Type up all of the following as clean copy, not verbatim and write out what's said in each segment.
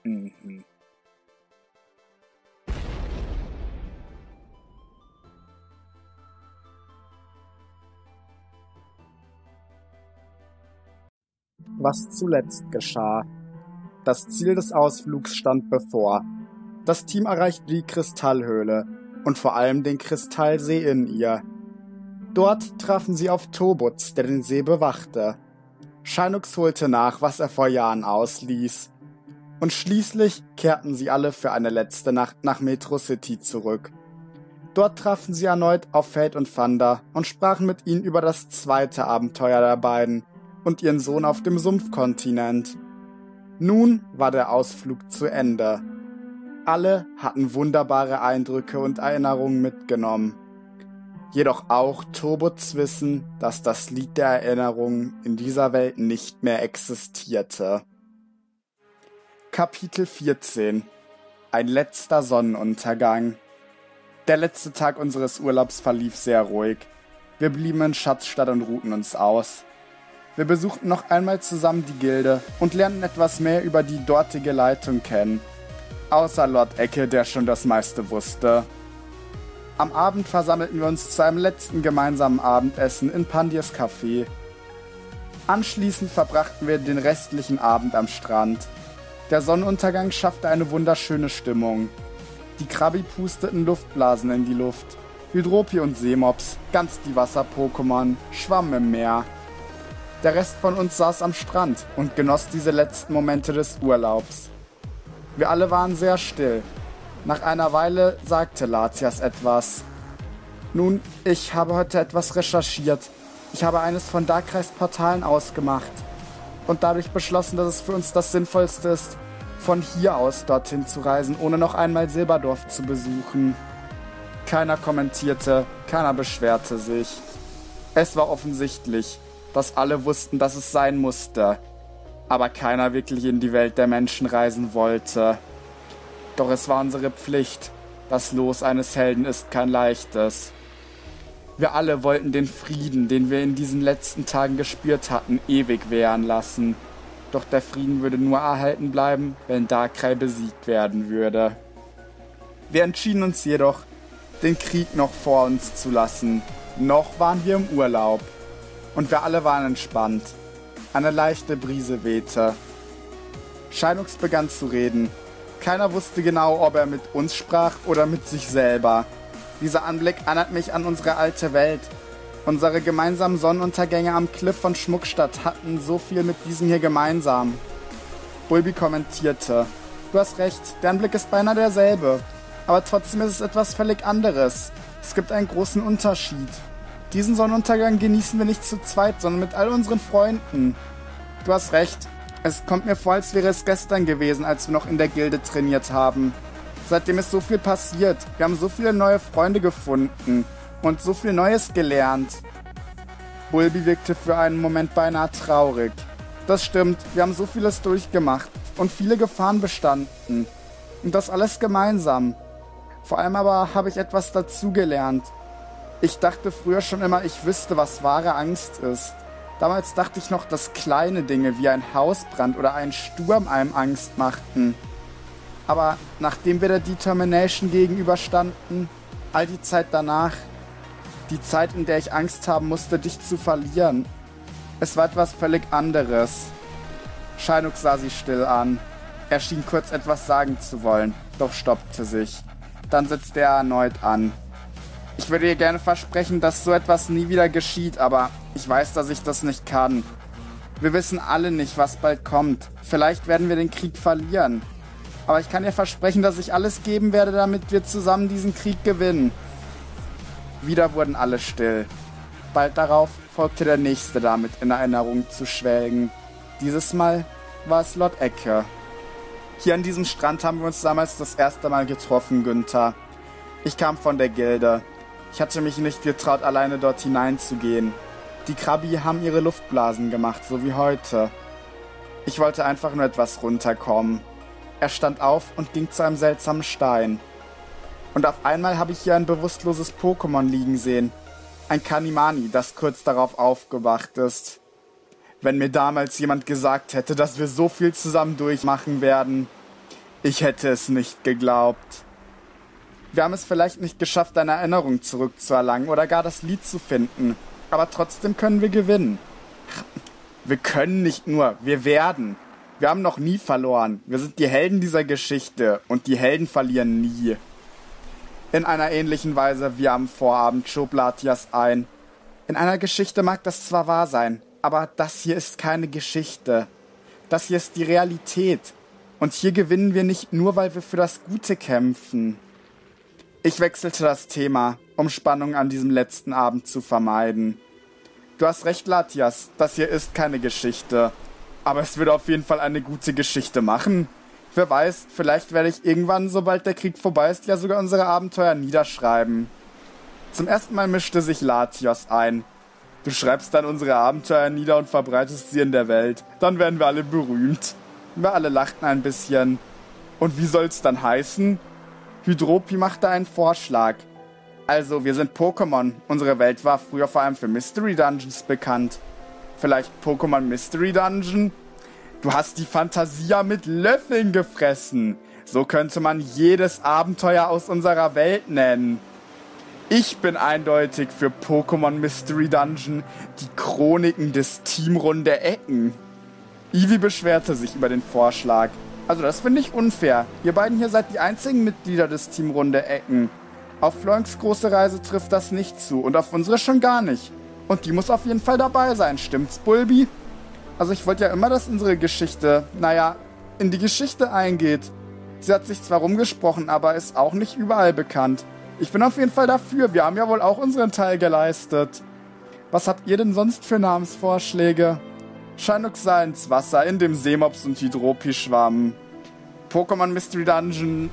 Mhm. Was zuletzt geschah. Das Ziel des Ausflugs stand bevor. Das Team erreichte die Kristallhöhle und vor allem den Kristallsee in ihr. Dort trafen sie auf Tobuz, der den See bewachte. Scheinux holte nach, was er vor Jahren ausließ. Und schließlich kehrten sie alle für eine letzte Nacht nach Metro City zurück. Dort trafen sie erneut auf Fate und Thunder und sprachen mit ihnen über das zweite Abenteuer der beiden und ihren Sohn auf dem Sumpfkontinent. Nun war der Ausflug zu Ende. Alle hatten wunderbare Eindrücke und Erinnerungen mitgenommen. Jedoch auch Tobuz wissen, dass das Lied der Erinnerungen in dieser Welt nicht mehr existierte. Kapitel 14 – Ein letzter Sonnenuntergang. Der letzte Tag unseres Urlaubs verlief sehr ruhig. Wir blieben in Schatzstadt und ruhten uns aus. Wir besuchten noch einmal zusammen die Gilde und lernten etwas mehr über die dortige Leitung kennen. Außer Lord Ecke, der schon das meiste wusste. Am Abend versammelten wir uns zu einem letzten gemeinsamen Abendessen in Pandirs Café. Anschließend verbrachten wir den restlichen Abend am Strand. Der Sonnenuntergang schaffte eine wunderschöne Stimmung. Die Krabi pusteten Luftblasen in die Luft. Hydropi und Seemops, ganz die Wasser-Pokémon, schwammen im Meer. Der Rest von uns saß am Strand und genoss diese letzten Momente des Urlaubs. Wir alle waren sehr still. Nach einer Weile sagte Latias etwas. Nun, ich habe heute etwas recherchiert. Ich habe eines von Darkreichs Portalen ausgemacht und dadurch beschlossen, dass es für uns das Sinnvollste ist, von hier aus dorthin zu reisen, ohne noch einmal Silberdorf zu besuchen. Keiner kommentierte, keiner beschwerte sich. Es war offensichtlich, dass alle wussten, dass es sein musste, aber keiner wirklich in die Welt der Menschen reisen wollte. Doch es war unsere Pflicht. Das Los eines Helden ist kein leichtes. Wir alle wollten den Frieden, den wir in diesen letzten Tagen gespürt hatten, ewig währen lassen. Doch der Frieden würde nur erhalten bleiben, wenn Darkrai besiegt werden würde. Wir entschieden uns jedoch, den Krieg noch vor uns zu lassen. Noch waren wir im Urlaub. Und wir alle waren entspannt. Eine leichte Brise wehte. Scheinux begann zu reden. Keiner wusste genau, ob er mit uns sprach oder mit sich selber. Dieser Anblick erinnert mich an unsere alte Welt. Unsere gemeinsamen Sonnenuntergänge am Cliff von Schmuckstadt hatten so viel mit diesem hier gemeinsam. Bulbi kommentierte. Du hast recht, der Anblick ist beinahe derselbe. Aber trotzdem ist es etwas völlig anderes. Es gibt einen großen Unterschied. Diesen Sonnenuntergang genießen wir nicht zu zweit, sondern mit all unseren Freunden. Du hast recht. Es kommt mir vor, als wäre es gestern gewesen, als wir noch in der Gilde trainiert haben. Seitdem ist so viel passiert. Wir haben so viele neue Freunde gefunden und so viel Neues gelernt. Bulbi wirkte für einen Moment beinahe traurig. Das stimmt, wir haben so vieles durchgemacht und viele Gefahren bestanden. Und das alles gemeinsam. Vor allem aber habe ich etwas dazugelernt. Ich dachte früher schon immer, ich wüsste, was wahre Angst ist. Damals dachte ich noch, dass kleine Dinge wie ein Hausbrand oder ein Sturm einem Angst machten. Aber nachdem wir der Determination gegenüberstanden, all die Zeit danach, die Zeit, in der ich Angst haben musste, dich zu verlieren, es war etwas völlig anderes. Scheinux sah sie still an. Er schien kurz etwas sagen zu wollen, doch stoppte sich. Dann setzte er erneut an. Ich würde dir gerne versprechen, dass so etwas nie wieder geschieht, aber ich weiß, dass ich das nicht kann. Wir wissen alle nicht, was bald kommt. Vielleicht werden wir den Krieg verlieren. Aber ich kann dir versprechen, dass ich alles geben werde, damit wir zusammen diesen Krieg gewinnen. Wieder wurden alle still. Bald darauf folgte der Nächste damit, in Erinnerung zu schwelgen. Dieses Mal war es Lord Ecke. Hier an diesem Strand haben wir uns damals das erste Mal getroffen, Günther. Ich kam von der Gilde. Ich hatte mich nicht getraut, alleine dort hineinzugehen. Die Krabi haben ihre Luftblasen gemacht, so wie heute. Ich wollte einfach nur etwas runterkommen. Er stand auf und ging zu einem seltsamen Stein. Und auf einmal habe ich hier ein bewusstloses Pokémon liegen sehen. Ein Kanimani, das kurz darauf aufgewacht ist. Wenn mir damals jemand gesagt hätte, dass wir so viel zusammen durchmachen werden. Ich hätte es nicht geglaubt. Wir haben es vielleicht nicht geschafft, eine Erinnerung zurückzuerlangen oder gar das Lied zu finden. Aber trotzdem können wir gewinnen. Wir können nicht nur, wir werden. Wir haben noch nie verloren. Wir sind die Helden dieser Geschichte und die Helden verlieren nie. In einer ähnlichen Weise wie am Vorabend schob Latias ein. In einer Geschichte mag das zwar wahr sein, aber das hier ist keine Geschichte. Das hier ist die Realität. Und hier gewinnen wir nicht nur, weil wir für das Gute kämpfen. Ich wechselte das Thema, um Spannung an diesem letzten Abend zu vermeiden. Du hast recht, Latias, das hier ist keine Geschichte. Aber es würde auf jeden Fall eine gute Geschichte machen. Wer weiß, vielleicht werde ich irgendwann, sobald der Krieg vorbei ist, ja sogar unsere Abenteuer niederschreiben. Zum ersten Mal mischte sich Latios ein. Du schreibst dann unsere Abenteuer nieder und verbreitest sie in der Welt. Dann werden wir alle berühmt. Wir alle lachten ein bisschen. Und wie soll's dann heißen? Hydropi machte einen Vorschlag. Also, wir sind Pokémon. Unsere Welt war früher vor allem für Mystery Dungeons bekannt. Vielleicht Pokémon Mystery Dungeon? Du hast die Fantasia mit Löffeln gefressen. So könnte man jedes Abenteuer aus unserer Welt nennen. Ich bin eindeutig für Pokémon Mystery Dungeon, die Chroniken des Teamrunde Ecken. Ivy beschwerte sich über den Vorschlag. Also das finde ich unfair. Ihr beiden hier seid die einzigen Mitglieder des Teamrunde Ecken. Auf Floinks große Reise trifft das nicht zu und auf unsere schon gar nicht. Und die muss auf jeden Fall dabei sein, stimmt's, Bulbi? Also ich wollte ja immer, dass unsere Geschichte, in die Geschichte eingeht. Sie hat sich zwar rumgesprochen, aber ist auch nicht überall bekannt. Ich bin auf jeden Fall dafür, wir haben ja wohl auch unseren Teil geleistet. Was habt ihr denn sonst für Namensvorschläge? Chinook sah ins Wasser, in dem Seemops und Hydropi schwammen. Pokémon Mystery Dungeon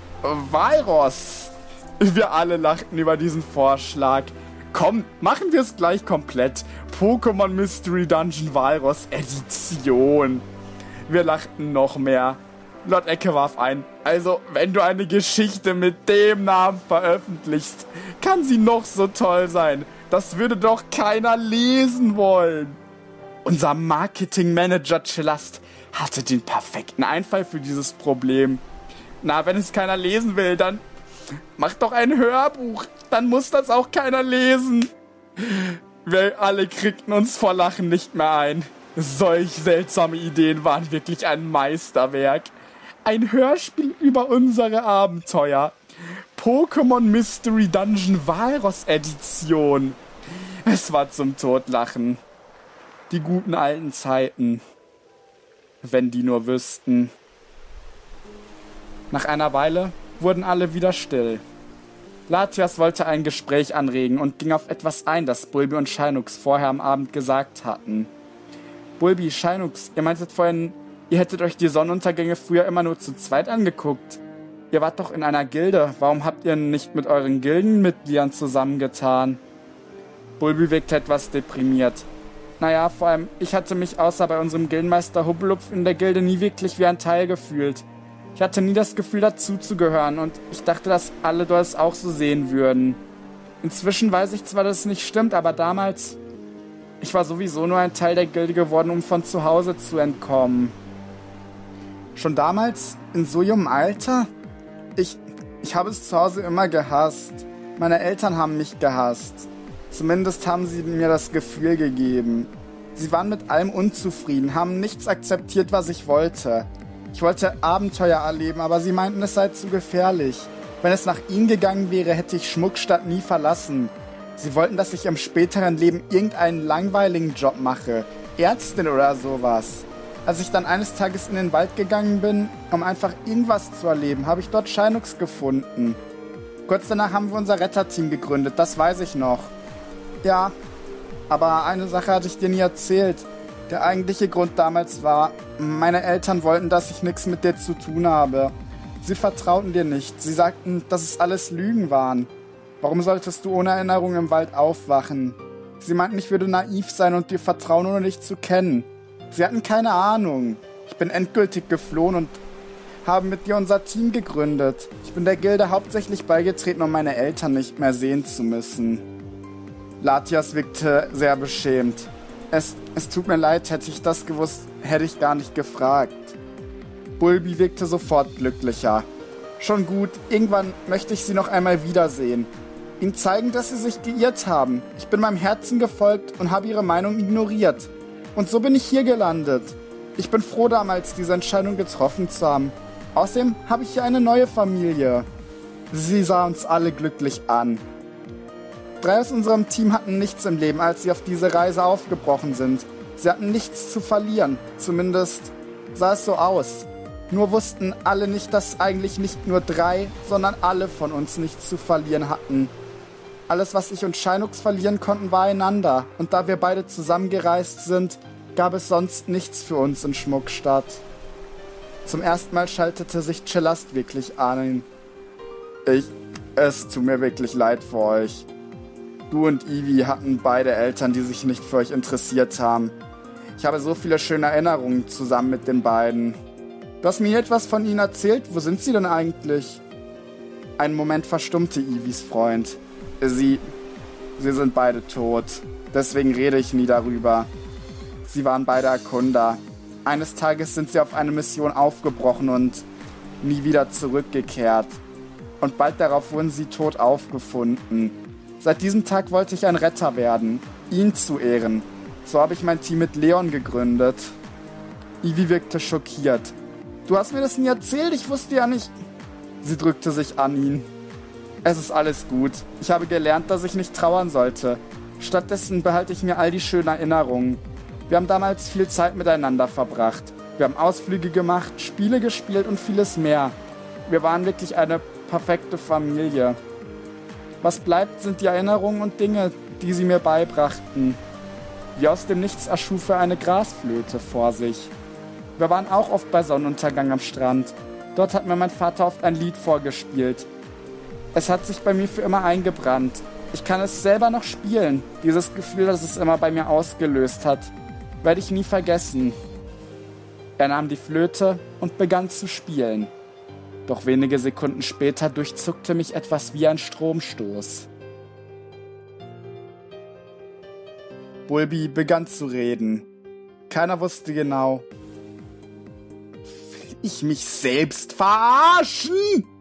Virus. Wir alle lachten über diesen Vorschlag. Komm, machen wir es gleich komplett. Pokémon Mystery Dungeon Virus Edition. Wir lachten noch mehr. Lord Ecke warf ein. Also, wenn du eine Geschichte mit dem Namen veröffentlichst, kann sie noch so toll sein. Das würde doch keiner lesen wollen. Unser Marketingmanager Chillast hatte den perfekten Einfall für dieses Problem. Na, wenn es keiner lesen will, dann mach doch ein Hörbuch. Dann muss das auch keiner lesen. Wir alle kriegten uns vor Lachen nicht mehr ein. Solch seltsame Ideen waren wirklich ein Meisterwerk. Ein Hörspiel über unsere Abenteuer. Pokémon Mystery Dungeon Virus Edition. Es war zum Totlachen. Die guten alten Zeiten. Wenn die nur wüssten. Nach einer Weile wurden alle wieder still. Latias wollte ein Gespräch anregen und ging auf etwas ein, das Bulbi und Shinux vorher am Abend gesagt hatten. Bulbi, Shinux, ihr meintet vorhin, ihr hättet euch die Sonnenuntergänge früher immer nur zu zweit angeguckt. Ihr wart doch in einer Gilde. Warum habt ihr nicht mit euren Gildenmitgliedern zusammengetan? Bulbi wirkte etwas deprimiert. Naja, vor allem, ich hatte mich außer bei unserem Gildenmeister Hubbelupf in der Gilde nie wirklich wie ein Teil gefühlt. Ich hatte nie das Gefühl, dazuzugehören und ich dachte, dass alle das auch so sehen würden. Inzwischen weiß ich zwar, dass es nicht stimmt, aber damals... Ich war sowieso nur ein Teil der Gilde geworden, um von zu Hause zu entkommen. Schon damals? In so jungem Alter? Ich habe es zu Hause immer gehasst. Meine Eltern haben mich gehasst. Zumindest haben sie mir das Gefühl gegeben. Sie waren mit allem unzufrieden, haben nichts akzeptiert, was ich wollte. Ich wollte Abenteuer erleben, aber sie meinten, es sei zu gefährlich. Wenn es nach ihnen gegangen wäre, hätte ich Schmuckstadt nie verlassen. Sie wollten, dass ich im späteren Leben irgendeinen langweiligen Job mache. Ärztin oder sowas. Als ich dann eines Tages in den Wald gegangen bin, um einfach irgendwas zu erleben, habe ich dort Shinux gefunden. Kurz danach haben wir unser Retterteam gegründet, das weiß ich noch. Ja, aber eine Sache hatte ich dir nie erzählt. Der eigentliche Grund damals war, meine Eltern wollten, dass ich nichts mit dir zu tun habe. Sie vertrauten dir nicht. Sie sagten, dass es alles Lügen waren. Warum solltest du ohne Erinnerung im Wald aufwachen? Sie meinten, ich würde naiv sein und dir vertrauen, ohne dich zu kennen. Sie hatten keine Ahnung. Ich bin endgültig geflohen und habe mit dir unser Team gegründet. Ich bin der Gilde hauptsächlich beigetreten, um meine Eltern nicht mehr sehen zu müssen. Latias wirkte sehr beschämt. Es tut mir leid, hätte ich das gewusst, hätte ich gar nicht gefragt. Bulbi wirkte sofort glücklicher. Schon gut, irgendwann möchte ich sie noch einmal wiedersehen. Ihnen zeigen, dass sie sich geirrt haben. Ich bin meinem Herzen gefolgt und habe ihre Meinung ignoriert. Und so bin ich hier gelandet. Ich bin froh, damals diese Entscheidung getroffen zu haben. Außerdem habe ich hier eine neue Familie. Sie sah uns alle glücklich an. 3 aus unserem Team hatten nichts im Leben, als sie auf diese Reise aufgebrochen sind. Sie hatten nichts zu verlieren. Zumindest sah es so aus. Nur wussten alle nicht, dass eigentlich nicht nur 3, sondern alle von uns nichts zu verlieren hatten. Alles, was ich und Shinux verlieren konnten, war einander. Und da wir beide zusammengereist sind, gab es sonst nichts für uns in Schmuckstadt. Zum ersten Mal schaltete sich Celeste wirklich an. Es tut mir wirklich leid für euch. Du und Ivy hatten beide Eltern, die sich nicht für euch interessiert haben. Ich habe so viele schöne Erinnerungen zusammen mit den beiden. Du hast mir etwas von ihnen erzählt. Wo sind sie denn eigentlich? Einen Moment verstummte Ivys Freund. Sie sind beide tot. Deswegen rede ich nie darüber. Sie waren beide Erkunder. Eines Tages sind sie auf eine Mission aufgebrochen und nie wieder zurückgekehrt. Und bald darauf wurden sie tot aufgefunden. Seit diesem Tag wollte ich ein Retter werden, ihn zu ehren. So habe ich mein Team mit Leon gegründet. Ivy wirkte schockiert. Du hast mir das nie erzählt, ich wusste ja nicht... Sie drückte sich an ihn. Es ist alles gut. Ich habe gelernt, dass ich nicht trauern sollte. Stattdessen behalte ich mir all die schönen Erinnerungen. Wir haben damals viel Zeit miteinander verbracht. Wir haben Ausflüge gemacht, Spiele gespielt und vieles mehr. Wir waren wirklich eine perfekte Familie. Was bleibt, sind die Erinnerungen und Dinge, die sie mir beibrachten. Wie aus dem Nichts erschuf er eine Grasflöte vor sich. Wir waren auch oft bei Sonnenuntergang am Strand. Dort hat mir mein Vater oft ein Lied vorgespielt. Es hat sich bei mir für immer eingebrannt. Ich kann es selber noch spielen. Dieses Gefühl, das es immer bei mir ausgelöst hat, werde ich nie vergessen. Er nahm die Flöte und begann zu spielen. Doch wenige Sekunden später durchzuckte mich etwas wie ein Stromstoß. Bulbi begann zu reden. Keiner wusste genau. Will ich mich selbst verarschen?